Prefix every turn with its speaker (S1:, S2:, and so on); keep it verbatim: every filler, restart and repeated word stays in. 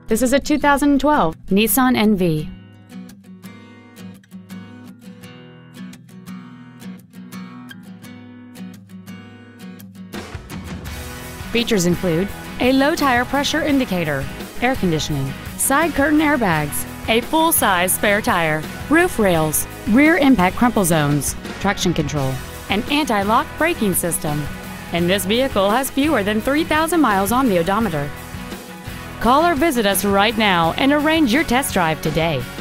S1: This is a two thousand twelve Nissan N V. Features include a low tire pressure indicator, air conditioning, side curtain airbags, a full-size spare tire, roof rails, rear impact crumple zones, traction control, an anti-lock braking system, and this vehicle has fewer than three thousand miles on the odometer. Call or visit us right now and arrange your test drive today.